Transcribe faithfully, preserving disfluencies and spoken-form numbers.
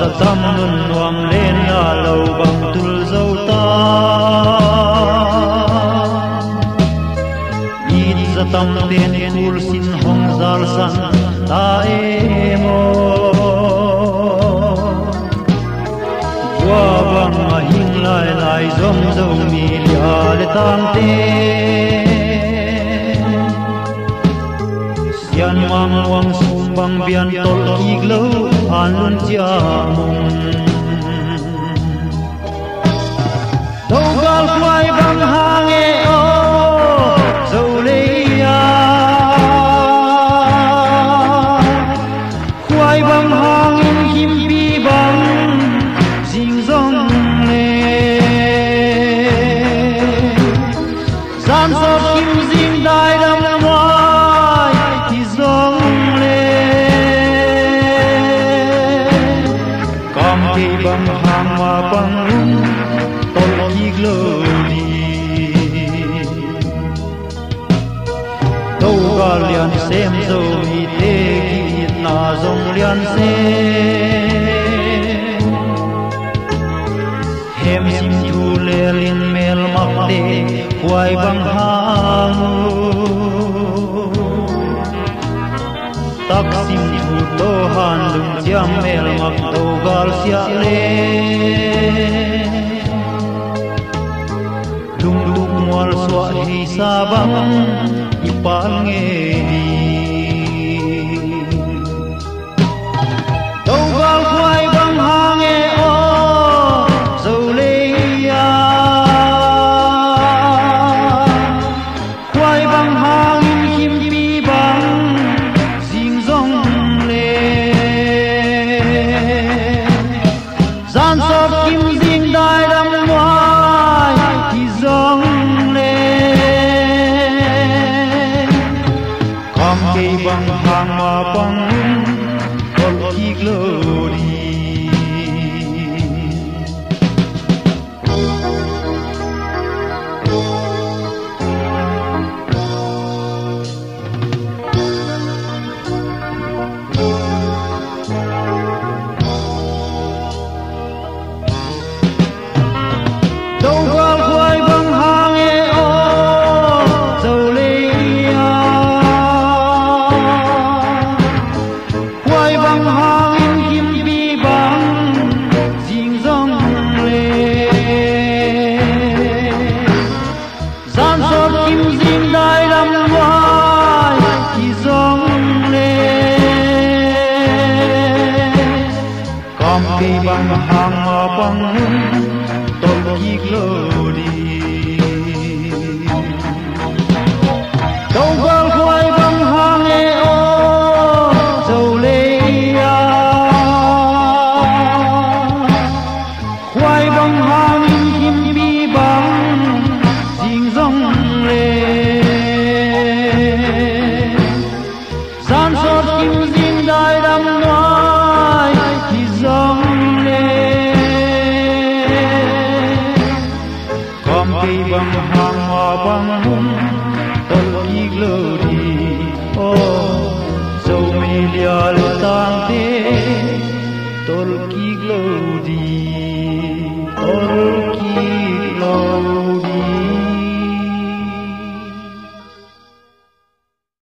sa tam nun nuam len na lo bang tul zo ta in za tam ten kul sin hong zal san ta e mo wa bang a hing lai lai zom zo mi lia le tang te sian mang wang sum bang bian tol ki glo an lun chia mong đâu gal quay bang hang e o zo le ya quay bang hang in kim bi bang jing zong le san so kim jing dai dam wai ti zong le kam ki bang hang ma bang tol ki glo di đâu gal lian sem zo mi te ki na zong lian se hem sim thu le lin mel mak te quay bang hang tak sim thu to han lung jam mel mak to gal sia le lung lung wal swa hi sa bang ipal nge di đâu gal quay bang hang e o zo le ya quay bang hang in kim bi bang jing zong le zan so kim jing dai dam wai ki zong le kam ke bang hang ma bang tol ki glo di đâu gal quay bang hang e o zo le ya quay bang hang in kim bi bang jing zong le san so kim jing dai lam wai ki zong le kam ke bang hang ma bang tol ki glo di đâu gal quay bang hang e o zo le ya quay bang hang in kim bi bang jing zong le san so kim jing dai dam wai ki zong le kam ke bang hang ma bang tol ki glo di o zo mi lia le tang te tol ki glo di